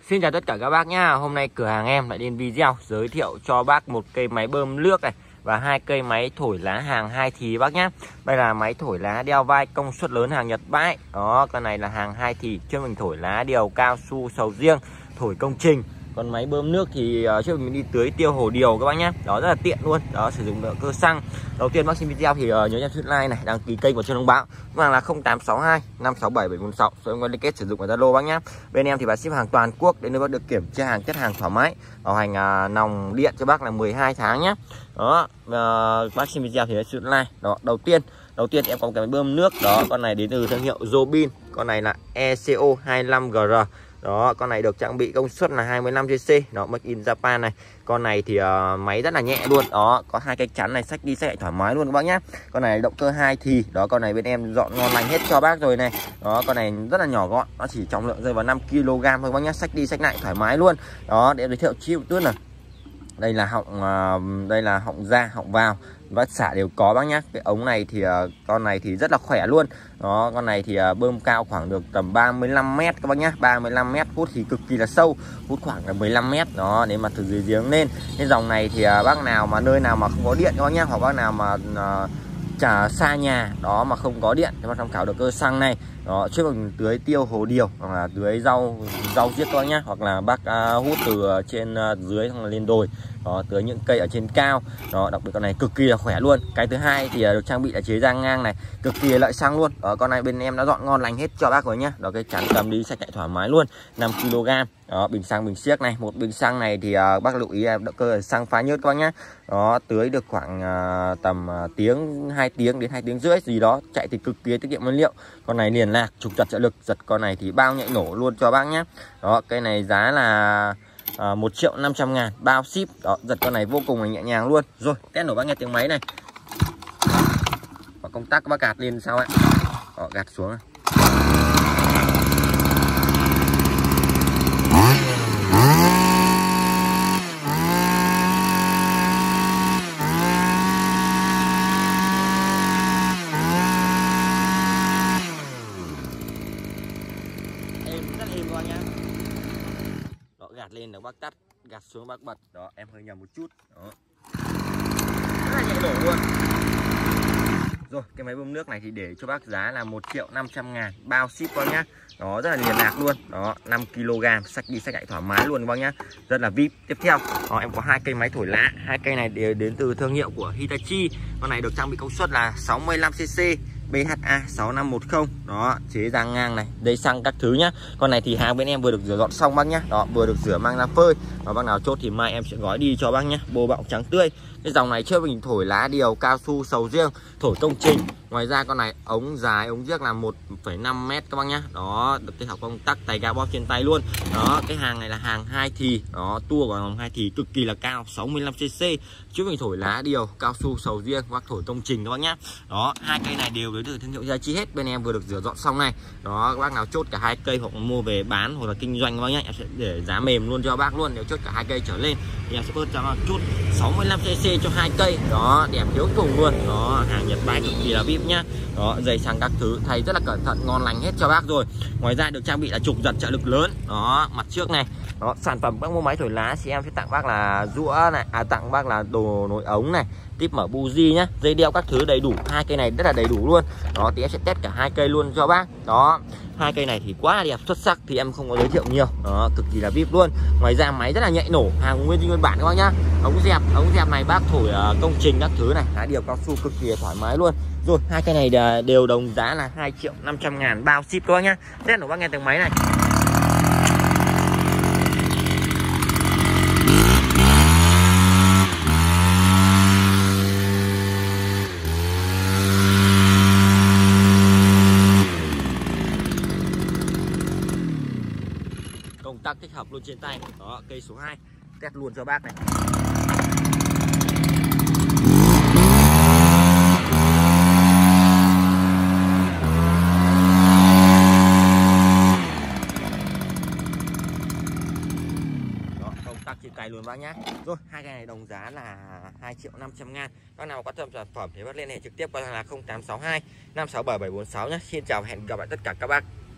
Xin chào tất cả các bác nhá. Hôm nay cửa hàng em lại lên video giới thiệu cho bác một cây máy bơm nước này và hai cây máy thổi lá hàng 2 thì bác nhá. Đây là máy thổi lá đeo vai công suất lớn hàng Nhật bãi. Đó, con này là hàng 2 thì, trước mình thổi lá điều cao su sầu riêng, thổi công trình. Còn máy bơm nước thì trước mình đi tưới tiêu hồ điều các bác nhá. Đó rất là tiện luôn. Đó, sử dụng động cơ xăng. Đầu tiên bác xem video thì nhớ nhấn nút like này, đăng ký kênh của Chuông Thông Báo. Hàng là 0862 567 746. Số em liên kết sử dụng ở Zalo bác nhá. Bên em thì bán ship hàng toàn quốc đến nơi bác được kiểm tra hàng, chất hàng thoải mái. Bảo hành nòng điện cho bác là 12 tháng nhá. Đó, bác xem video thì nhấn nút like. Đó, đầu tiên em có cái máy bơm nước đó, con này đến từ thương hiệu Robin, con này là ECO 25GR. Đó, con này được trang bị công suất là 25cc, nó make in Japan này. Con này thì máy rất là nhẹ luôn. Đó, có hai cái chắn này, xách đi xách lại thoải mái luôn các bác nhá. Con này động cơ 2 thì. Đó, con này bên em dọn ngon lành hết cho bác rồi này. Đó, con này rất là nhỏ gọn, nó chỉ trọng lượng rơi vào 5 kg thôi bác nhá, xách đi xách lại thoải mái luôn. Đó, để em giới thiệu chi tiết này. Đây là họng ra, họng vào, vắt xả đều có bác nhá. Cái ống này thì con này thì rất là khỏe luôn. Đó, con này thì bơm cao khoảng được tầm 35m các bác nhá, 35m, hút thì cực kỳ là sâu, hút khoảng là 15m. Đó, nếu mà từ dưới giếng lên. Cái dòng này thì bác nào mà nơi nào mà không có điện các bác nhá, hoặc bác nào mà chả xa nhà đó mà không có điện thì bác tham khảo được cơ xăng này. Đó, trước mình tưới tiêu hồ điều hoặc là tưới rau giết các bác nhá, hoặc là bác hút từ trên dưới hoặc là lên đồi. Đó, tưới những cây ở trên cao. Đó, đặc biệt con này cực kỳ là khỏe luôn. Cái thứ hai thì được trang bị là chế rang ngang này, cực kỳ lợi xăng luôn. Đó, con này bên em đã dọn ngon lành hết cho bác rồi nhá. Đó, cái chắn cầm đi sạch lại thoải mái luôn, 5 kg. Đó, bình xăng bình xiếc này, một bình xăng này thì bác lưu ý là động cơ xăng phá nhớt các bác nhá. Đó, tưới được khoảng tầm tiếng 2 tiếng đến 2 tiếng rưỡi gì đó, chạy thì cực kỳ tiết kiệm nhiên liệu. Con này liền lạc, trục giật trợ lực, giật con này thì bao nhạy nổ luôn cho bác nhá. Đó, cây này giá là 1.500.000 bao ship. Đó, giật con này vô cùng là nhẹ nhàng luôn. Rồi, test nổ bác nghe tiếng máy này. Và công tắc các bác gạt lên sau ấy. Đó, gạt xuống này. Rất êm luôn nhá. Đó, gạt lên là bác tắt, gạt xuống bác bật. Đó, em hơi nhầm một chút. Đó, rất là nhẹ nổ luôn. Rồi, cái máy bơm nước này thì để cho bác giá là 1.500.000 bao ship con nhá. Đó, rất là liền lạc luôn. Đó, 5 kg, xách đi xách lại thoải mái luôn các bác nhá. Rất là vip. Tiếp theo, em có hai cây máy thổi lá. Hai cây này đều đến từ thương hiệu của Hitachi. Con này được trang bị công suất là 65cc, BHA 6510. Đó, chế rang ngang này, dây xăng các thứ nhá. Con này thì hàng bên em vừa được rửa dọn xong bác nhá. Đó, vừa được rửa mang ra phơi. Và bác nào chốt thì mai em sẽ gói đi cho bác nhá. Bô bọng trắng tươi. Cái dòng này trước mình thổi lá điều cao su sầu riêng, thổi công trình. Ngoài ra con này ống dài, ống riếc là 1,5m các bác nhá. Đó, được tích hợp công tắc tay ga bóp trên tay luôn. Đó, cái hàng này là hàng 2 thì. Đó, tua của hàng 2 thì cực kỳ là cao, 65cc. Trước mình thổi lá điều cao su sầu riêng, bác thổi công trình các bác nhá. Đó, hai cây này đều đến từ thương hiệu Hitachi hết. Bên em vừa được rửa dọn xong này. Đó, các bác nào chốt cả hai cây hoặc mua về bán hoặc là kinh doanh các bác nhá, em sẽ để giá mềm luôn cho bác luôn. Nếu chốt cả hai cây trở lên thì em sẽ bớt cho bác chút 65cc cho hai cây. Đó, đẹp thiếu cùng luôn. Đó, hàng Nhật bãi cực kỳ là vip nhá. Đó, dây xăng các thứ thay rất là cẩn thận, ngon lành hết cho bác rồi. Ngoài ra được trang bị là trục giật trợ lực lớn. Đó, mặt trước này. Đó, sản phẩm bác mua máy thổi lá thì em sẽ tặng bác là rũa này, tặng bác là đồ nối ống này, tiếp mở buji nhá, dây đeo các thứ đầy đủ. Hai cây này rất là đầy đủ luôn. Đó, thì em sẽ test cả hai cây luôn cho bác. Đó, hai cây này thì quá là đẹp xuất sắc thì em không có giới thiệu nhiều. Đó, cực kỳ là vip luôn. Ngoài ra máy rất là nhạy nổ, hàng nguyên bản các bác nhá. Ống dẹp này bác thổi công trình các thứ này, lá điều cao su cực kỳ thoải mái luôn. Rồi, hai cây này đều đồng giá là 2.500.000 bao ship các bác nhá. Test nổ bác nghe tiếng máy này. Công tắc tích hợp luôn trên tay. Đó, cây số 2 test luôn cho bác này. Đó, công tắc trên tay luôn bác nhá. Rồi, hai cái này đồng giá là 2.500.000. Bác nào quan tâm sản phẩm thì bác liên hệ trực tiếp qua là 0862 567 746 nhé. Xin chào và hẹn gặp lại tất cả các bác.